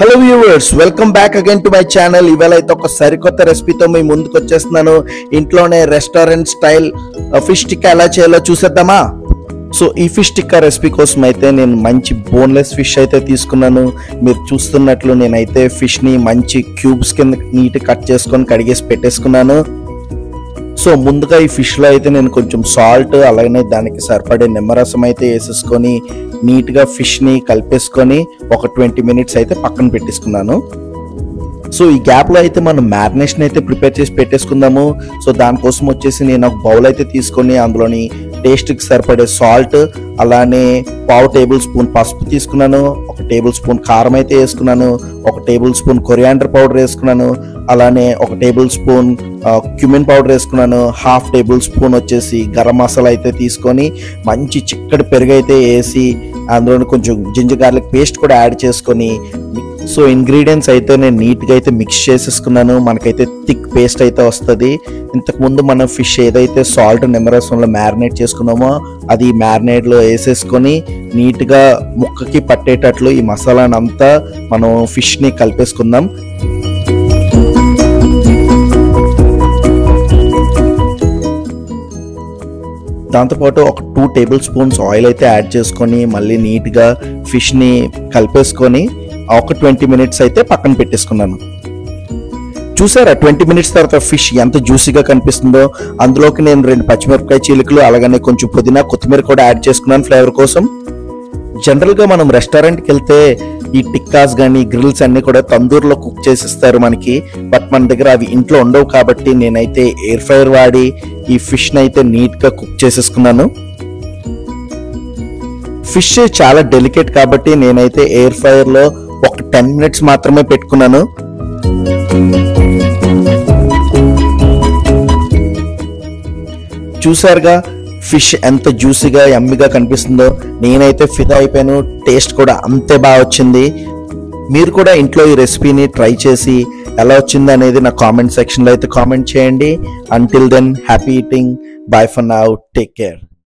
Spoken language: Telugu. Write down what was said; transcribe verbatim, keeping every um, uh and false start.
Hello viewers, welcome back again to my channel. ఇవాళ అయితే ఒక సరికొత్త రెసిపీతో మీ ముందుకు వచ్చేస్తున్నాను. ఇంట్లోనే రెస్టారెంట్ స్టైల్ ఫిష్ టిక్కా ఎలా చేయాలో చూసేద్దామా? సో ఈ ఫిష్ టిక్కా రెసిపీ కోసం అయితే నేను మంచి బోన్లెస్ ఫిష్ అయితే తీసుకున్నాను. మీరు చూస్తున్నట్లు నేనైతే ఫిష్ని మంచి క్యూబ్స్ కింద నీట్ కట్ చేసుకొని కడిగేసి పెట్టేసుకున్నాను. సో ముందుగా ఈ ఫిష్లో అయితే నేను కొంచెం సాల్ట్ అలాగే దానికి సరిపడే నిమ్మరసం అయితే వేసేసుకొని నీట్గా ఫిష్ని కలిపేసుకొని ఒక ట్వంటీ మినిట్స్ అయితే పక్కన పెట్టేసుకున్నాను. సో ఈ గ్యాప్లో అయితే మనం మ్యారినేషన్ అయితే ప్రిపేర్ చేసి పెట్టేసుకుందాము. సో దానికోసం వచ్చేసి నేను ఒక బౌల్ అయితే తీసుకొని అందులోని టేస్ట్కి సరిపడే సాల్ట్ అలానే పావు టేబుల్ స్పూన్ పసుపు తీసుకున్నాను, ఒక టేబుల్ స్పూన్ కారం అయితే వేసుకున్నాను, ఒక టేబుల్ స్పూన్ కొరియాండర్ పౌడర్ వేసుకున్నాను, అలానే ఒక టేబుల్ స్పూన్ క్యూమిన్ పౌడర్ వేసుకున్నాను, హాఫ్ టేబుల్ స్పూన్ వచ్చేసి గరం మసాలా అయితే తీసుకొని మంచి చిక్కటి పెరుగు అయితే వేసి అందులో కొంచెం జింజర్ గార్లిక్ పేస్ట్ కూడా యాడ్ చేసుకొని సో ఇంగ్రీడియంట్స్ అయితే నేను నీట్గా అయితే మిక్స్ చేసేసుకున్నాను. మనకైతే థిక్ పేస్ట్ అయితే వస్తుంది. ఇంతకుముందు మనం ఫిష్ ఏదైతే సాల్ట్ నిమ్మరసంలో మ్యారినేట్ చేసుకున్నామో అది మ్యారినేట్లో వేసేసుకొని నీట్గా ముక్కకి పట్టేటట్లు ఈ మసాలాను అంతా మనం ఫిష్ని కలిపేసుకుందాం. దాంతోపాటు ఒక టూ టేబుల్ స్పూన్స్ ఆయిల్ అయితే యాడ్ చేసుకొని మళ్ళీ నీట్గా ఫిష్ని కలిపేసుకొని ఒక ట్వంటీ మినిట్స్ అయితే పక్కన పెట్టేసుకున్నాను. చూసారా ట్వంటీ మినిట్స్ తర్వాత ఫిష్ ఎంత జ్యూసీగా కనిపిస్తుందో. అందులోకి నేను రెండు పచ్చిమిరపకాయ చీలికలు అలాగనే కొంచెం పుదీనా కొత్తిమీర కూడా యాడ్ చేసుకున్నాను ఫ్లేవర్ కోసం. జనరల్గా మనం రెస్టారెంట్కి వెళ్తే ఈ టిక్కాస్ కానీ గ్రిల్స్ అన్నీ కూడా తందూరులో కుక్ చేసిస్తారు మనకి. బట్ మన దగ్గర అవి ఇంట్లో ఉండవు కాబట్టి నేనైతే ఎయిర్ ఫ్రైయర్ వాడి ఈ ఫిష్ని అయితే నీట్గా కుక్ చేసేసుకున్నాను. ఫిష్ చాలా డెలికేట్ కాబట్టి నేనైతే ఎయిర్ ఫ్రైయర్లో ఒక టెన్ మినిట్స్ మాత్రమే పెట్టుకున్నాను. చూసారుగా ఫిష్ ఎంత జ్యూసీగా యమ్మీగా కనిపిస్తుందో. నేనైతే ఫిదా అయిపోయాను. టేస్ట్ కూడా అంతే బాగా వచ్చింది. మీరు కూడా ఇంట్లో ఈ రెసిపీని ట్రై చేసి ఎలా వచ్చింది అనేది నా కామెంట్ సెక్షన్లో అయితే కామెంట్ చేయండి. Until then happy eating. Bye for now. Take care.